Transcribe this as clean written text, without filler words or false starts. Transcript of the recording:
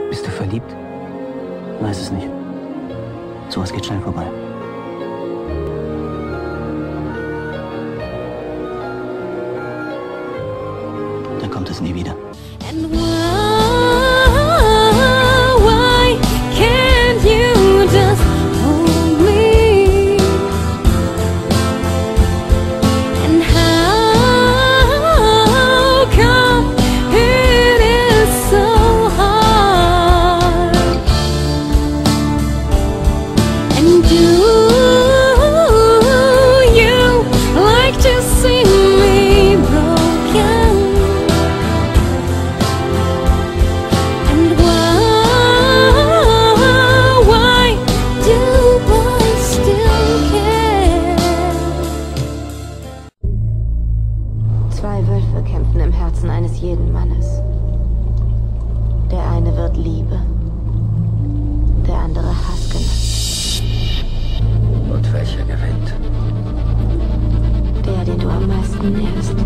Bist du verliebt? Weiß es nicht. Sowas geht schnell vorbei. Dann kommt es nie wieder. And why can't you just hold me? And how come it is so hard? And do you like to see me broken? And why do boys still care? Zwei Wölfe kämpfen im Herzen eines jeden Mannes. Der eine wird Liebe, der andere Hass genannt. Und welcher gewinnt? Der, den du am meisten liebst.